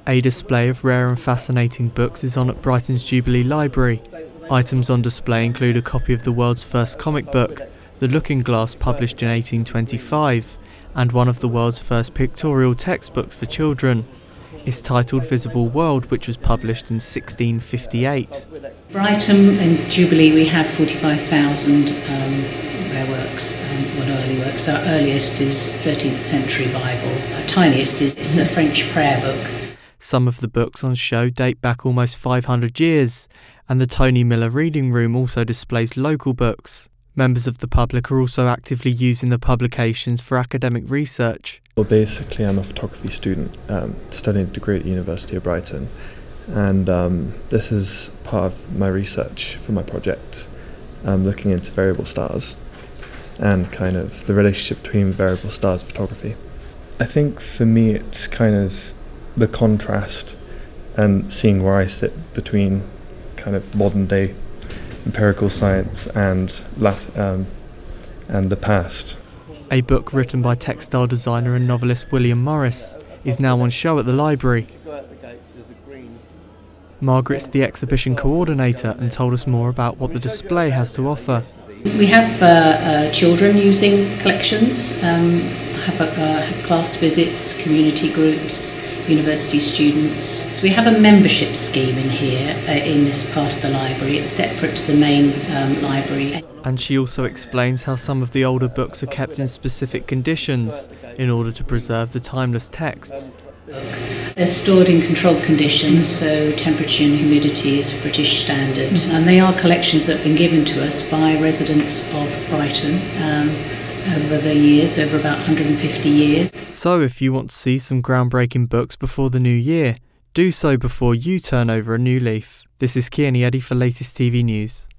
A display of rare and fascinating books is on at Brighton's Jubilee Library. Items on display include a copy of the world's first comic book, The Looking Glass, published in 1825, and one of the world's first pictorial textbooks for children. It's titled Visible World, which was published in 1658. Brighton and Jubilee, we have 45,000 rare works, early works. Our earliest is 13th century Bible. Our tiniest is a French prayer book. Some of the books on show date back almost 500 years, and the Tony Miller Reading Room also displays local books. Members of the public are also actively using the publications for academic research. Well, basically I'm a photography student studying a degree at the University of Brighton, and this is part of my research for my project, looking into variable stars and kind of the relationship between variable stars and photography. I think for me it's kind of the contrast and seeing where I sit between kind of modern day empirical science and the past. A book written by textile designer and novelist William Morris is now on show at the library. Margaret's the exhibition coordinator and told us more about what the display has to offer. We have children using collections, have class visits, community groups, university students. So we have a membership scheme in here, in this part of the library. It's separate to the main library. And she also explains how some of the older books are kept in specific conditions in order to preserve the timeless texts. They're stored in controlled conditions, so temperature and humidity is British standard. And they are collections that have been given to us by residents of Brighton over the years, over about 150 years. So if you want to see some groundbreaking books before the new year, do so before you turn over a new leaf. This is Ceirney for latest TV news.